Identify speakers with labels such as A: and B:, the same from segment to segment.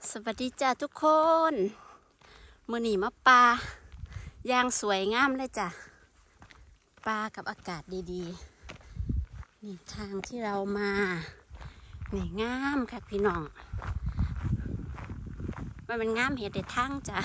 A: สวัสดีจ้าทุกคนมื้อนี้มาปลาย่างสวยงามเลยจ้ะปลากับอากาศดีๆนี่ทางที่เรามานี่งามค่ะพี่น้องมันเป็นงามเห็ดเด็ดทั้งจ้ะ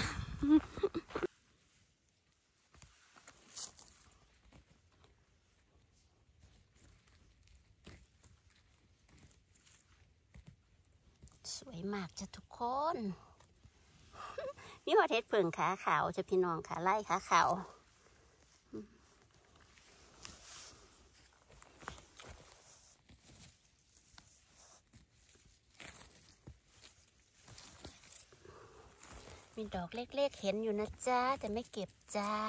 A: สวยมากจ้ะทุกคนนี่ว่าเห็ดเผิ่งขาขาวจ้ะพี่น้องขาไล่ขาขาวมีดอกเล็กๆเห็นอยู่นะจ้าแต่ไม่เก็บจ้า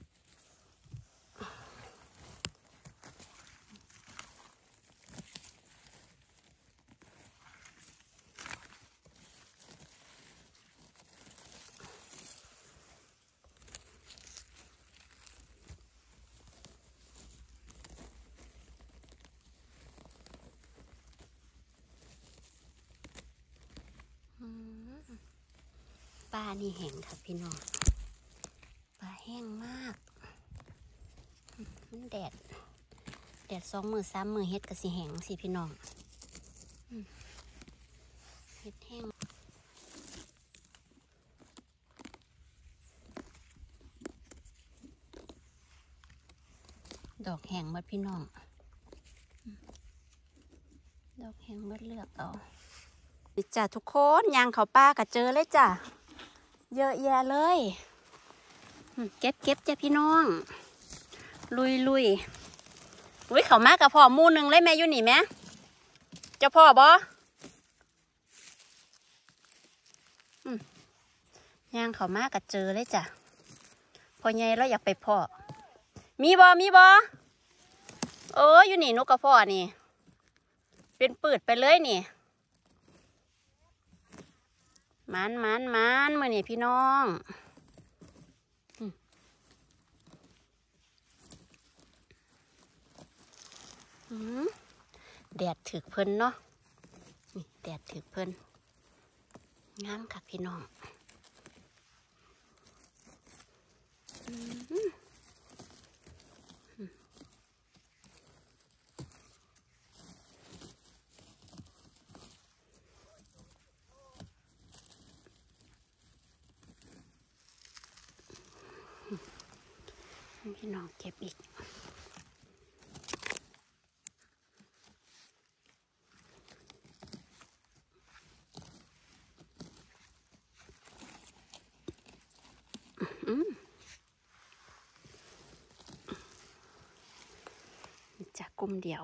A: ปลานี่แห้งค่ะพี่น้องปลาแห้งมากมันแดด2 มือ 3 มือเฮ็ดกะสิแห้งสิพี่น้องเฮ็ดแห้งดอกแห้งหมดพี่น้องดอกแห้งหมดเลือกเอานี่จ้ะทุกคนยางเขาป้าก็เจอเลยจ้ะเยอะแยะเลยเก็บจ้ะพี่น้องลุยอุ้ยเขามากกับพ่อมูนึงเลยแม่อยู่นี่แม่เจ้าพ่อบ่ยางเขามากกับเจอเลยจ้ะพอไงเราอยากไปพ่อมีบ่อยู่นี่นกกับพ่อนี่เป็นปืดไปเลยนี่มันมือนี่พี่น้องแดดถึกเพิ่นเนาะนี่แดดถึกเพิ่นงามค่ะพี่น้องพี่น้องเก็บอีกจากกลุ่มเดียว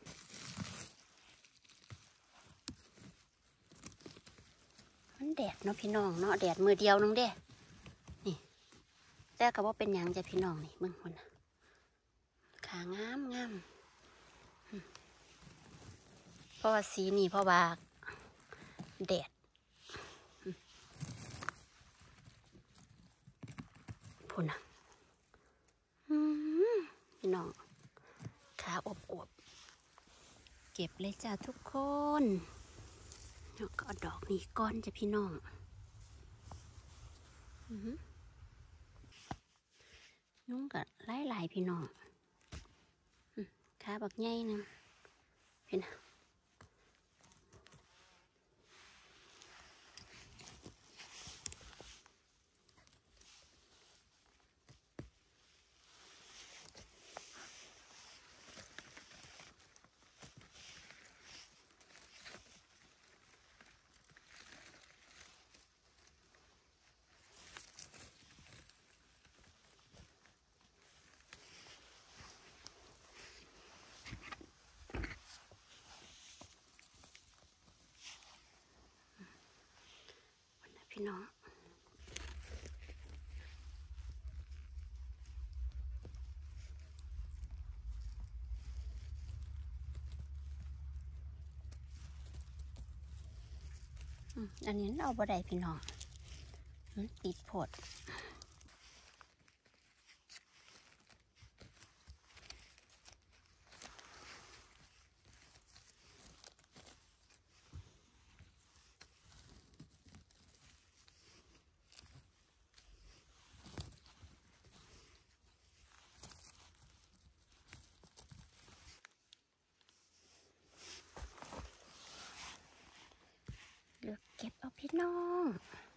A: มันแดดเนาะพี่น้องเนาะแดดมือเดียวนึงเด้นี่แต่ก็ว่าเป็นหยังจ้ะพี่น้องนี่มึงคนน่ะขางามเพราะว่าสีนี่เพราะว่าแดดพุ่นน่ะพี่น้องขาอบเก็บเลยจ้ะทุกคนแล้วก็ดอกนี้ก้อนจ้ะพี่น้องยุ่งกับหลายพี่น้องขาบักใหญ่นึงพี่น้องพี่น้องอันนี้เอาบ่ได้พี่น้องติดผดเก็บเอาพี่น้อง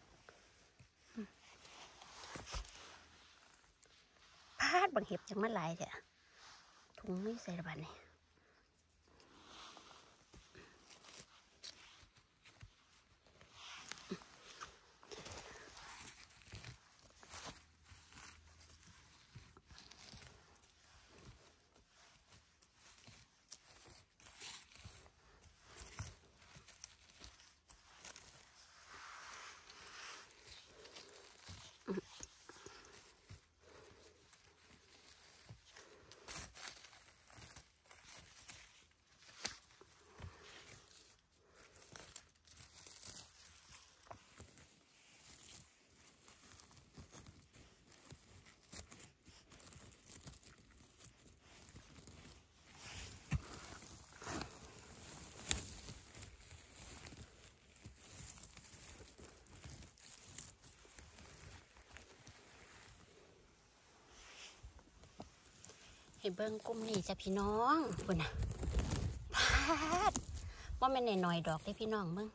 A: พาดบางเห็บจังมาหลายเถอะถุงไม่ใส่ระบาดนี่ให้เบิ้งกุ้มนี่จ้ะพี่น้องบุญนะพาดว่ามันหน่อยๆดอกได้พี่น้องเบิ้ง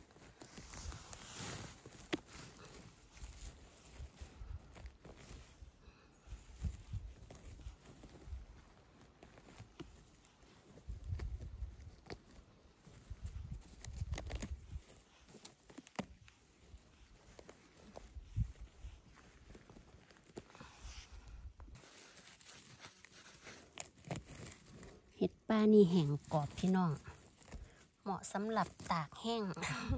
A: เห็ดป้านี่แห้งกรอบพี่น้องเหมาะสำหรับตากแห้ง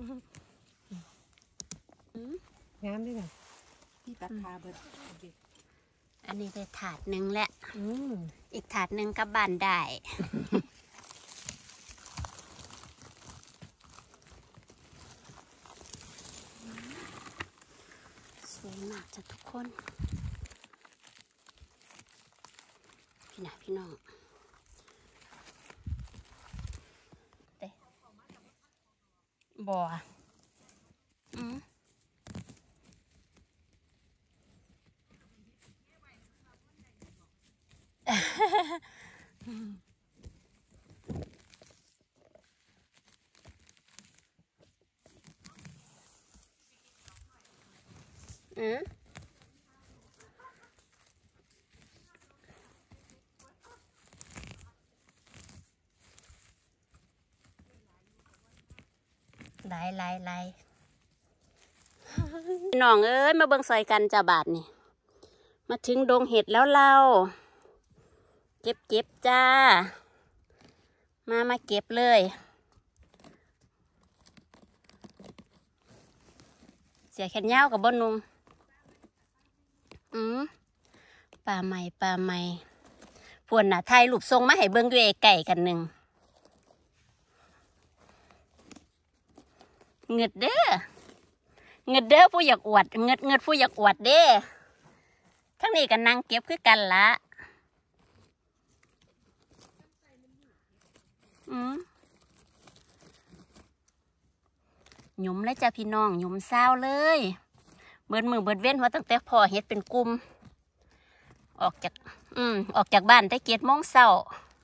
B: งามด้วยกันนี่ตัดขาเบิด
A: อันนี้ได้ถาดหนึ่งแหละอีกถาดหนึ่งกับบานได้สวยมากจ้ะทุกคนพี่นะพี่น้องเต้บ่ลายน้องเอ้ยมาเบิ่งซอยกันจ้าบาทนี่มาถึงดงเห็ดแล้วเราเก็บจ้ามาเก็บเลยเสียแขนยาวกับบนนุงปลาใหม่พวนน่ะไทยรูปทรงมาให้เบิ่งด้วยไก่กันหนึ่งเงืดเด้อผู้อยากอวดเงืดผู้อยากอวดเด้ทั้งนี้กันนั่งเก็บคือกันละหยุ่มเลยจ้ะพี่น้องหยุ่มเศร้าเลยเบิดมือเบิดเว้นเพราะตั้งแต่พอเฮ็ดเป็นกลุ่มออกจากบ้านได้7 โมงเช้า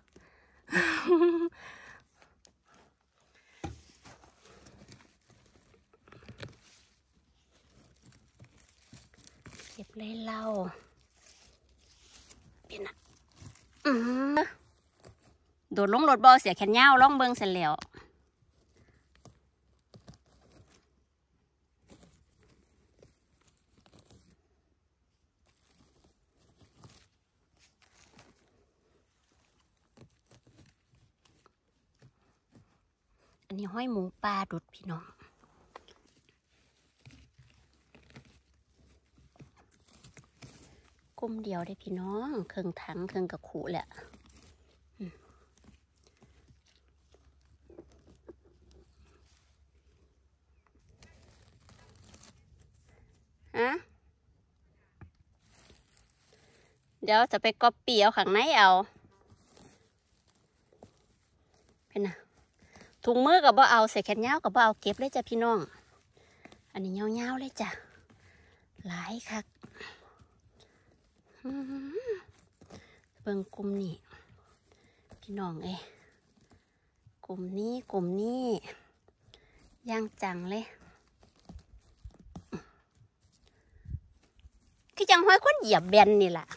A: เก็บเลยเราเป็นอ่ะโดดลงรถบอเสียแขนยาวล่องเบิงเสร็จแล้วอันนี้ห้อยหมูปลาดุดพี่น้องกุ้มเดียวได้พี่น้องเครื่องถังเครื่องกระขู่แหละเดี๋ยวจะไปก๊อปปี้เอาข้างในเอาเป็นน่ะถุงมือกับบ่เอาใส่แขนยาวกับบ่เอาเก็บเลยจ้ะพี่น้องอันนี้ยาวๆเลยจ้ะหลายคักเบิ่งกลุ่มนี้พี่น้องเอ้กลุ่มนี้ย่างจังเลยคือจังห้อยคนเหยียบแบนนี่แหละ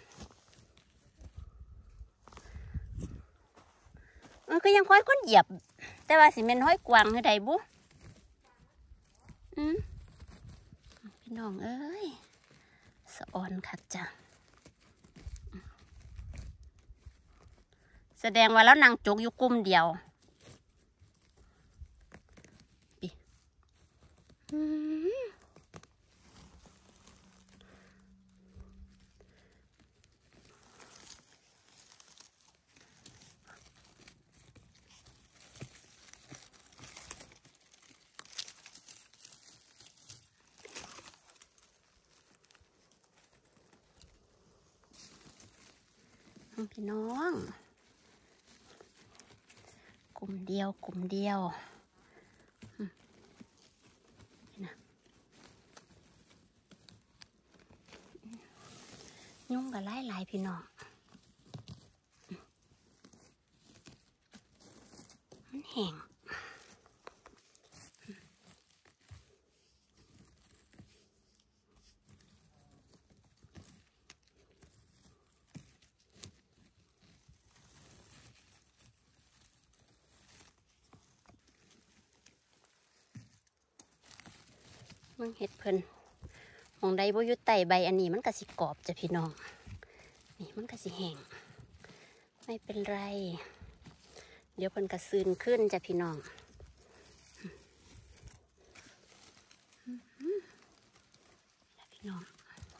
A: มันก็ยังห้อยคนเหยียบแต่ว่าสิเป็นห้อยกวางคือใดบุพี่น้องเอ้ยสะออนคักจ้ะแสดงว่าแล้วนางจกอยู่กลุ่มเดียวพี่น้องกลุ่มเดียวยุ่งกับหลายพี่น้องมันแห้งมึงเห็ดเพิ่นมองใดบ่อยู่ใต้ใบอันนี้มันก็สิกรอบจ้ะพี่น้องนี่มันก็สิแห้งไม่เป็นไรเดี๋ยวเพิ่นก็ซึนขึ้นจ้ะพี่น้องพี่น้อง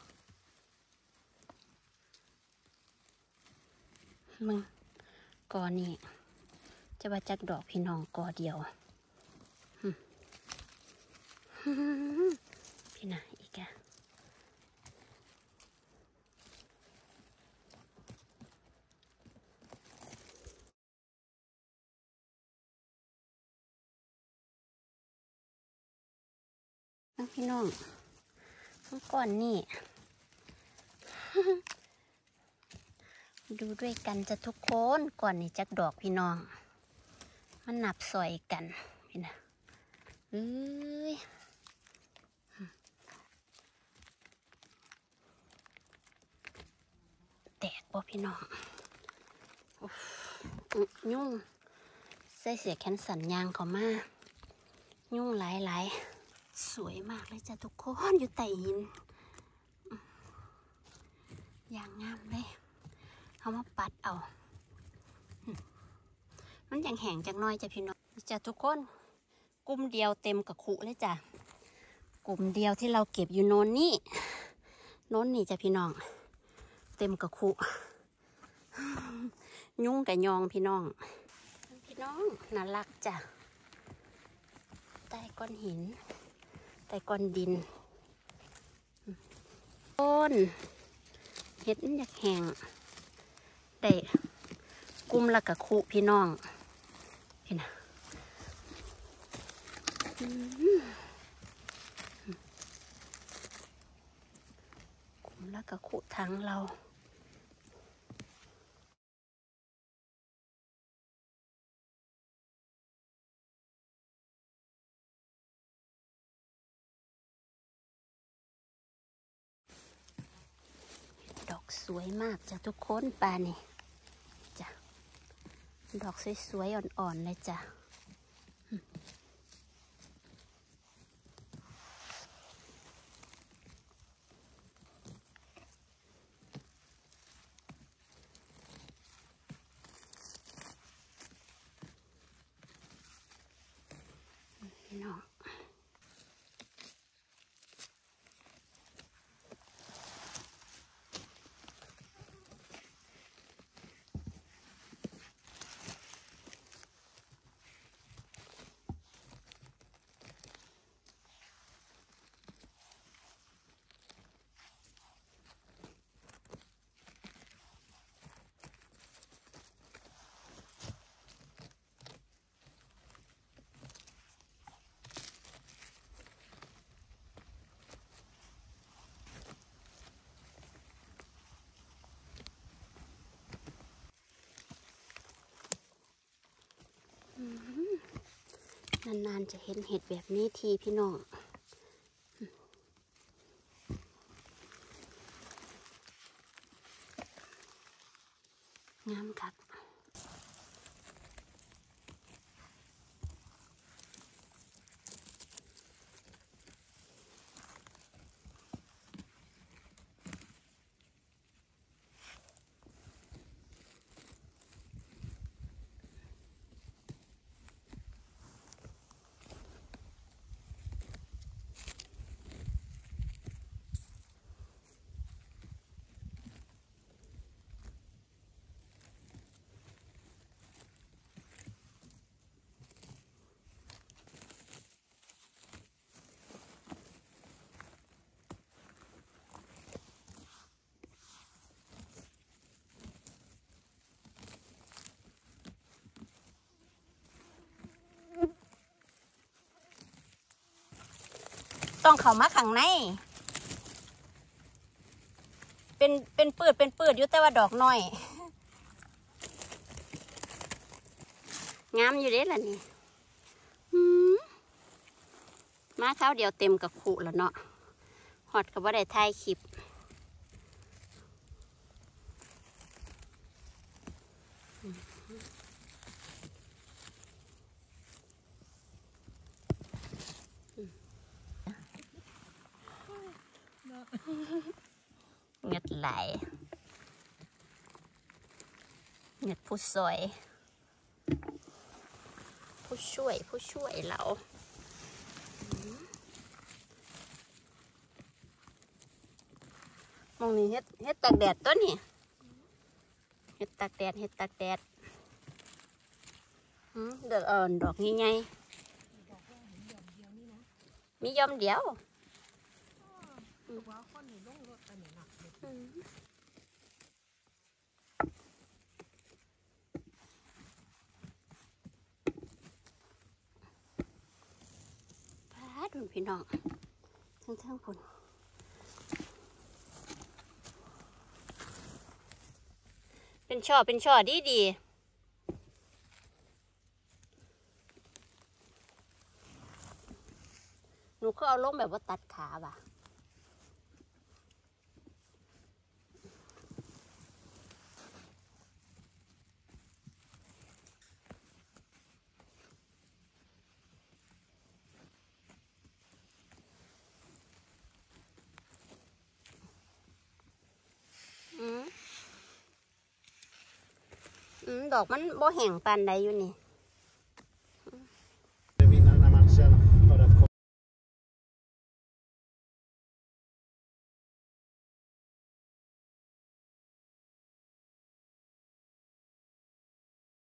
A: มึงกอนี่จะว่าจักดอกพี่น้องกอเดียวพี่น่ะอีกอะพี่น้องทั้งก้อนนี่ ดูด้วยกันจะทุกคนก่อนนี่จักดอกพี่น้องมันนับซอยกันพี่นะแตกบ่พี่น้องยุ่งใส่เสียแขนสันยางเขามายุ่งหลายสวยมากเลยจ้ะทุกคนอยู่ใต้หินอย่างงามเลยเอามาปัดเอามันยังแห้งจากน้อยจ้ะพี่น้องจ้ะทุกคนกลุ่มเดียวเต็มกับขุเลยจ้ะกลุ่มเดียวที่เราเก็บอยู่โน้นนี่จ้ะพี่น้องเต็มกับขุยุ่งกับยองพี่น้องน่ารักจ้ะใต้ก้อนหินใต้ก้อนดินต้นเห็ดมันอยากแห้งได้กุมละกับคุพี่น้องเห็นนะกุมละกับคุทั้งเราดอกสวยมากจ้ะทุกคนปลานี่จ้ะดอกสวยๆอ่อนๆเลยจ้ะพี่น้องนานๆจะเห็นเห็ดแบบนี้ทีพี่น้องงามคักต้องเข้ามาข้างในเป็นปืดอยู่แต่ว่าดอกน้อยงามอยู่เด้ล่ะนี่มาข้าวเดียวเต็มกับขู่แล้วเนาะฮอดก็บ่ได้ถ่ายคลิปเงือดไหลเงือดผู้ซอยผู้ช่วยเรามองนี่เฮ็ดตากแดดตัวนี่เฮ็ดตากแดดเดือดอ่อนดอกใหญ่ๆมียอมเดียวพาดุนพี่น้องทั้งผลเป็นช่อดีหนูก็เอาลงแบบว่าตัดขาว่ะดอกมันบ่แห้งปานใดอยู่นี่